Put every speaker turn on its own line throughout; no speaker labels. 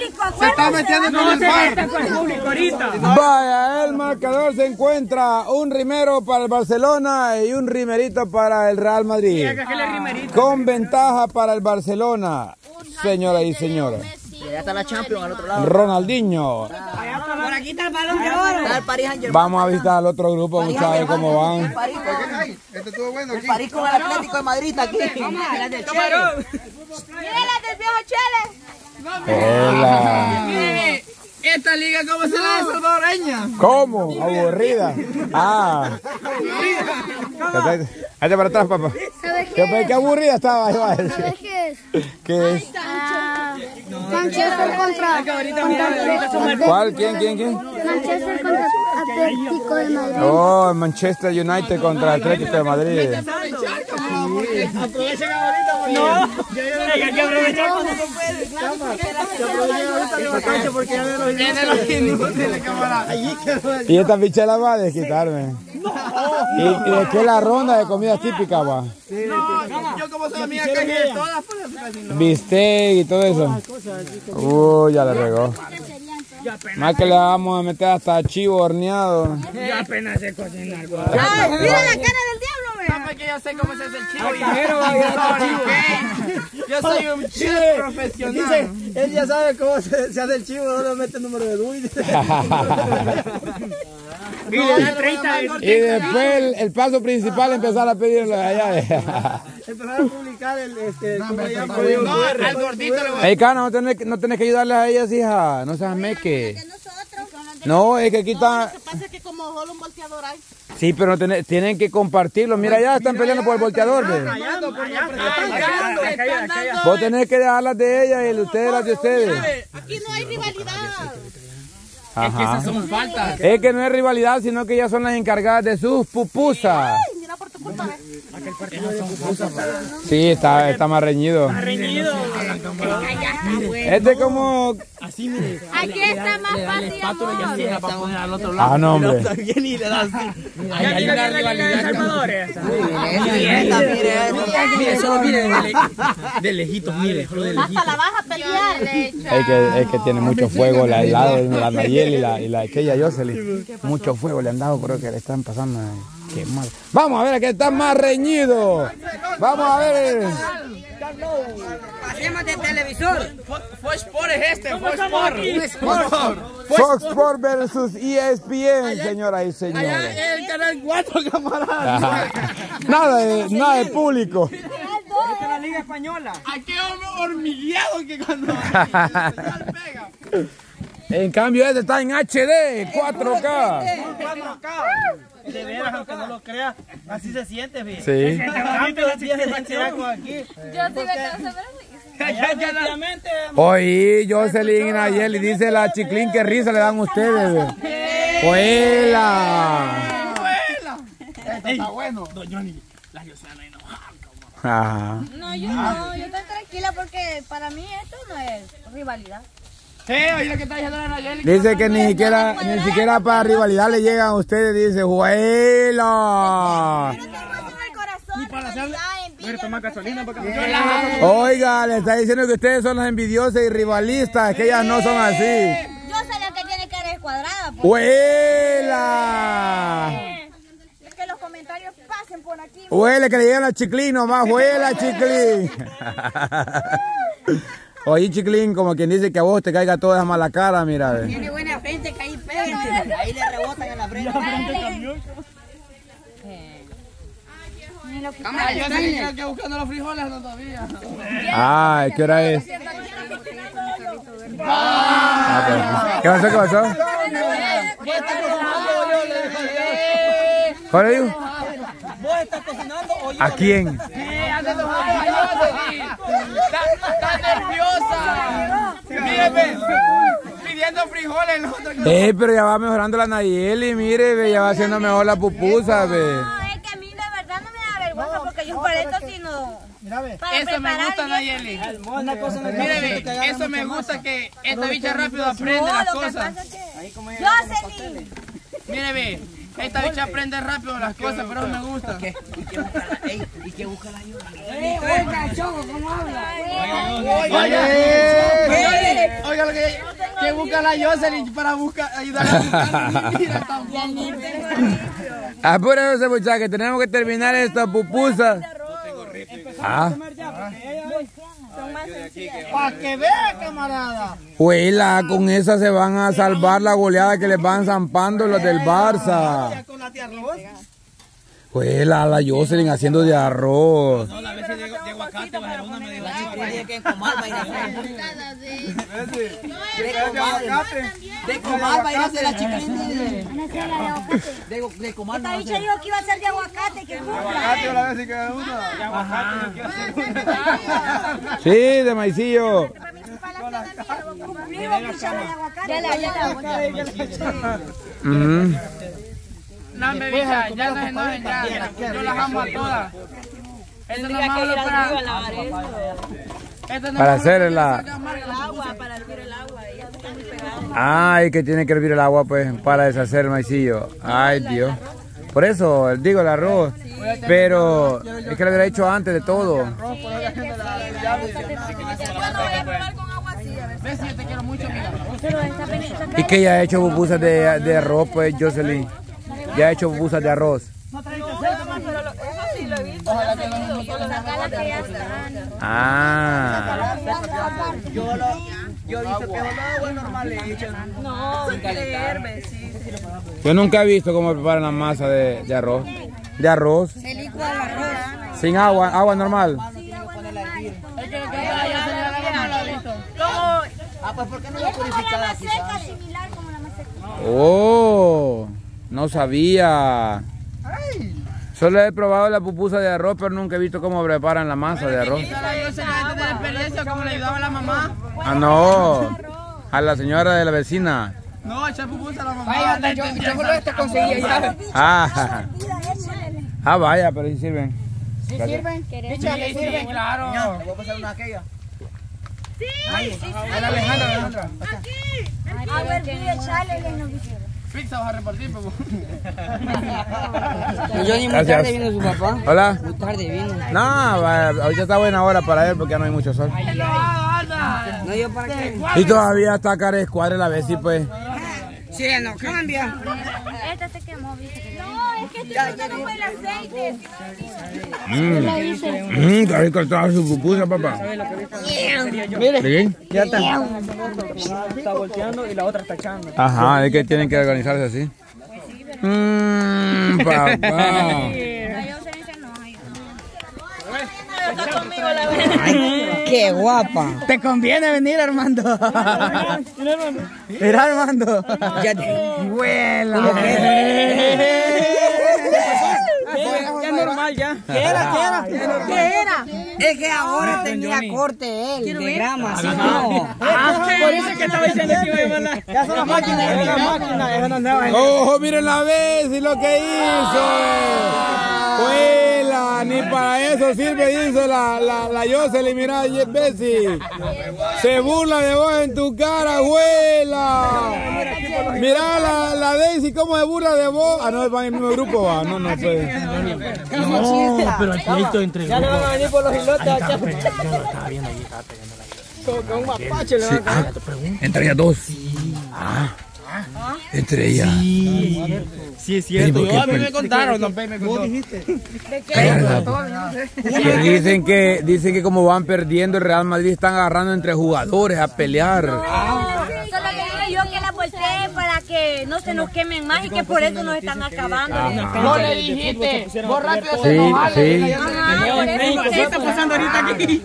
Se está metiendo con el bar.
Vaya, el marcador se encuentra un rimero para el Barcelona y un rimerito para el Real Madrid. Con ventaja para el Barcelona, señoras y señores.
Ya está la Champions al otro lado.
Ronaldinho.
Por aquí está el Balón de Oro. Está el París Saint-Germain.
Vamos a visitar al otro grupo, muchachos, a ver cómo van.
El París
Este estuvo bueno aquí.
con el Atlético de Madrid está aquí. Vamos a las del Chile.
Mira las del viejo Chele.
Hola.
Esta liga, ¿cómo se la hace salvadoreña?
¿Cómo? Aburrida. Ah. Hazte para atrás, papá.
¿Sabes qué?
Qué aburrida estaba.
¿Sabes qué es?
¿Qué es?
Manchester contra
¿Cuál? ¿Quién?
Manchester contra Atlético de Madrid.
Oh, Manchester United contra Atlético de Madrid.
Aprovechen ahorita porque hay que aprovechar cuando se puede. Porque ya viene los químicos de la cámara.
Y esta bichela va a desquitarme. Y de qué la ronda de comida típica va.
Yo como soy amiga que todas
Bistec y todo eso. Ya le regó. Más que le vamos a meter hasta chivo horneado.
Ya apenas sé cocinar.
Mira la cara del diablo, vea.
Que yo sé cómo se hace el chivo. Yo soy un chef profesional.
Dice, él ya sabe cómo se hace el chivo, no le mete el número de DUI.
Y después el paso principal empezar a pedirlo allá.
Empezar a publicar el ¿cómo le llaman?
Al gordito le voy a...
Ey, Cana, no tenés que ayudarles a ellas, hija. No seas meque. No, es que aquí está...
Lo que pasa es que como solo un volteador hay.
Sí, pero tienen que compartirlo. Mira, ya están peleando por el volteador, ¿ve? Vos tenés que dejar las de ellas y ustedes las de ustedes.
Aquí no hay rivalidad.
Ajá.
Son faltas.
Es que no es rivalidad, sino que ellas son las encargadas de sus pupusas.
Mira por tu culpa.
Sí, está más reñido. Este como...
Aquí está más fácil, amor.
Ah, no, hombre.
Hay una rivalidad salvadores.
Mire, solo mire
De lejitos, mire.
Hasta la vas a pelear.
Es que tiene mucho fuego al lado de la Nayeli y la aquella Jocelyn. Mucho fuego le han dado, creo que le están pasando. Qué mal. Vamos a ver, que está más reñido. Vamos a ver.
Pasemos de televisor.
Fox Sports es este, Fox Sports.
Fox Sports versus ESPN, señoras y señores.
Allá el canal 4, camarada.
Nada de público.
Esta es la Liga Española. Aquí hombre hormigueado que cuando pega.
En cambio este está en HD, 4K.
4K. De veras, aunque no lo creas, así se siente, bien.
Sí. Oye, Jocelyn y Nayeli, dice la Chiclín, qué risa le dan ustedes. ¡Huela!
Está bueno. Don Johnny, la Yosana
Ajá.
No, yo estoy tranquila porque para mí esto no es rivalidad.
Sí, oye lo que está diciendo la Nayeli.
Dice que ni siquiera para rivalidad le llegan a ustedes, dice, ¡huela!
Yo no tengo eso en el corazón.
Para hacerle... Voy a tomar gasolina para que...
Oiga, le está diciendo que ustedes son las envidiosas y rivalistas, que ellas no son así.
Yo sé la que tiene cara descuadrada.
¡Huela!
Es que los comentarios pasen por aquí.
Huele que le llegan a Chiclín nomás, huela Chiclín. Oye, Chiclín, como quien dice que a vos te caiga toda esa mala cara, mira.
Tiene buena frente, que ahí pega. Ahí le rebotan en la frente.
Cámara, yo sé que buscando los frijoles no todavía.
Ah, ¿qué hora es? ¿Qué pasó? ¿Qué pasó? ¿Cuál es?
¿Vos estás cocinando o yo?
¿A quién?
Está nerviosa. Míreme, pidiendo frijoles.
Pero ya va mejorando la Nayeli, mire, ve, ya va haciendo mejor la pupusa, ve.
No, es que a mí de verdad no me da vergüenza porque yo para esto sino...
Eso me gusta, Nayeli. Míreme, eso me gusta que esta bicha rápido aprende las cosas.
Jocelyn.
Míreme, Esta bicha aprende rápido las cosas, pero me gusta.
¿Y qué busca la ayuda?
Oiga, Choco, ¿cómo habla?
Oiga, lo que busca la Jocelyn para ayudar a buscar. Mira,
apúrense, muchachos, que tenemos que terminar esta pupusa. Ah.
Para que vea, camarada.
Huela, con esa se van a salvar la goleada que les van zampando los del Barça.
Con la tía arroz.
Huela, la Jocelyn haciendo de arroz.
No, la vez de aguacate va a ser una, me dijo.
Que Comal va a ir a hacer. De Comal va a ir a hacer la chiquilín. De Comal
Esta bicha dijo que iba a ser de aguacate, que cumpla.
La vez que cada una. De aguacate, yo quiero hacer.
Sí, de maicillo.
No me diga, ya no se enojen ya. Yo las amo a todas. Esto no más
Para hacer la...
Para hervir el agua, ella está muy pegada.
Ay, que tiene que hervir el agua pues para deshacer el maicillo. Ay, Dios. Por eso, digo el arroz. Pero es que lo hubiera hecho antes de todo. Y que ya ha hecho pupusas de arroz, pues, Jocelyn. Ya ha hecho pupusas de arroz. Ah.
Yo he visto que es agua normal le echan.
No, se hierve, sí.
Yo nunca he visto cómo preparan la masa de arroz. De arroz.
Se licua el arroz.
Sin agua, agua normal.
Pues ¿por qué no la purificada quizás?
Similar como la maseca.
Oh, no sabía. Solo he probado la pupusa de arroz, pero nunca he visto cómo preparan la masa de arroz.
Yo sé de experiencia como le ayudaba a la mamá.
Ah, no. A la señora de la vecina.
No, echar pupusa a la mamá. Vaya, yo solo este conseguí ya.
Ah, vaya, pero sí sirven.
¿Sí sirven?
¿Le
sirven? Claro.
¿Voy a pasar una aquella?
Sí, sí.
Alejandra.
Aquí. A ver, pide, echale, no quisiera.
Pizza vas a repartir, pues.
Yo ni muy tarde vino su papá.
Hola.
Muy tarde vino.
No, ahorita está buena hora para él porque ya no hay mucho sol.
No, yo para qué.
Y todavía está cara de escuadra la vez, sí, pues.
Sí, no cambia.
Esta se quemó, viste. No, es que este no fue el aceite.
Qué rico estaba su pupusa, papá.
Mire, ya está. Está volteando y la otra está echando.
Ajá, es que tienen que organizarse así. Papá.
Ay, qué guapa.
Te conviene venir, Armando. Mira, Armando.
Ya te...
Vuela. Ya normal, ya. ¿Qué era?
Es que ahora tenía corte él, de grama, así no.
Por eso que estaba diciendo que iba a llevar ya son las máquinas, es una máquina, es una nueva.
¡Ojo, miren la vez y lo que hizo! ¡Huela! Ni para eso sirve, hizo la Jocelyn, mira, Bessie. Se burla de vos en tu cara, abuela. Mira la Daisy, cómo se burla de vos. Ah, no, van en el mismo grupo, va. No, pues.
No, pero el pleito entre
ya le van a venir por los hilotes.
Yo lo estaba viendo ahí, estaba peleando la
como que un mapache le van a caer.
Entre ellas dos. Entre ellas.
Sí, es cierto.
A mí me contaron, don Pei me contó.
¿Vos dijiste?
Que dicen que como van perdiendo el Real Madrid están agarrando entre jugadores a pelear.
Solo que dije yo que la volteé para que no se nos quemen más y que por eso nos están acabando.
No le dijiste, vos rápido se nos vale.
Sí.
¿Qué está pasando ahorita aquí?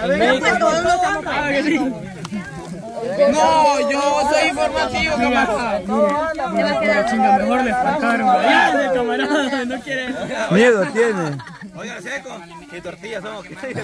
No, yo soy informativo, camarada.
Chinga, mejor le faltaron. Ya, el camarada no quiere.
Miedo tiene.
Oiga, seco, ¿qué tortillas somos?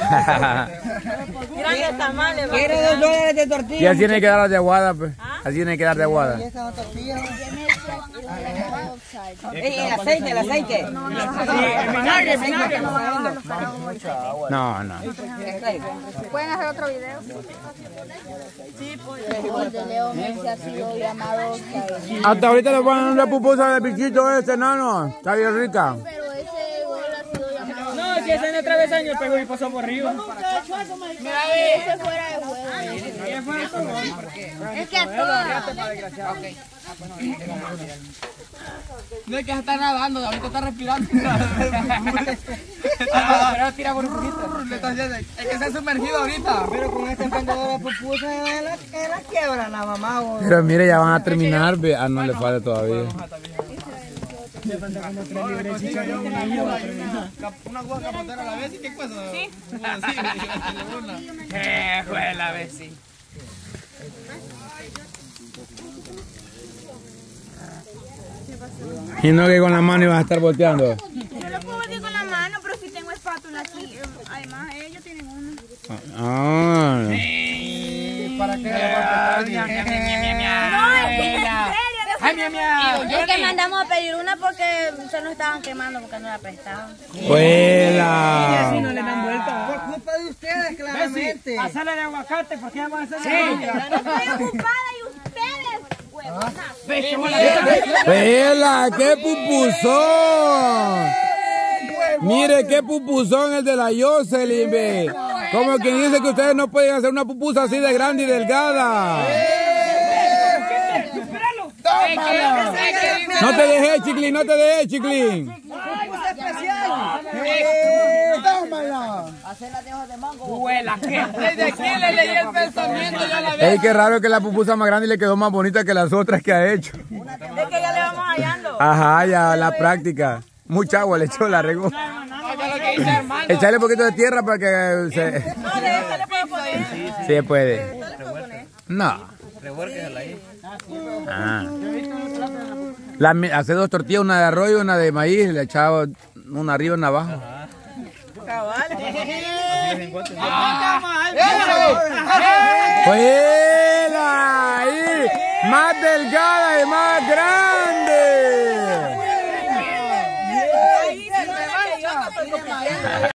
Grandes tamales.
¿Quiere $2 de tortilla?
Y así tiene que dar de aguada, pues. Así tiene que dar de aguada.
¿Y esa tortilla? El aceite, el aceite.
Sí, el vinagre, el vinagre.
No, no.
¿Pueden hacer otro video? Sí, pues. El de Leo Messi ha sido llamado Oscar.
Hasta ahorita le ponen una pupusa de pichito ese, nano. Está bien rica.
Pero ese gol ha sido llamado.
No, si ese en otra vez año pegó y pasó por arriba.
Mira, ese fuera de juego.
Es que a todos.
No es que se está nadando, ahorita está respirando. Pero tira por un poquito. Es que se ha sumergido ahorita.
Pero con este emprendedor de pupusa en la quiebra la mamá.
Pero mire, ya van a terminar. Ah, no le falta todavía.
Le falta como 3 libras de chicharrón y yo va a terminar.
Una guaca capotera a la vez, ¿y qué cosa? Sí. Fue la vez, sí.
Y no que con la mano ibas a estar volteando.
Yo lo puedo batir con la mano, pero si tengo espátula aquí. Además, ellos tienen una.
Ah.
¿Para qué?
No, es que en serio. Es que mandamos a pedir una porque se nos estaban quemando porque no la prestaban.
¡Vuela!
Si no le dan vuelta.
Por culpa de ustedes, claramente.
Hacerle de aguacate porque ya van a hacer de
Estoy ocupada y ustedes, huevonas.
¡Vuela! ¡Qué pupusón! Mire, qué pupusón el de la Jocelyn, ve. Como quien dice que ustedes no pueden hacer una pupusa así de grande y delgada. No te dejé, Chiclín, no te dejé, Chiclín.
Pupusa especial. Tómala. Hacerla de hojas de mango.
Huela, ¿qué? Desde aquí le leí el pensamiento, ya la veo.
Ey, qué raro que la pupusa más grande le quedó más bonita que las otras que ha hecho.
Es que ya le vamos hallando.
Ajá, ya la práctica. Mucha agua le echó, la regó. Echarle un poquito de tierra para que se...
No, de esta le puedo poner.
Sí, se puede. No. Ah. Hace 2 tortillas, una de arroz y una de maíz. Le echaba una arriba y una abajo. ¡Vuela! Ahí, más delgada y más grande.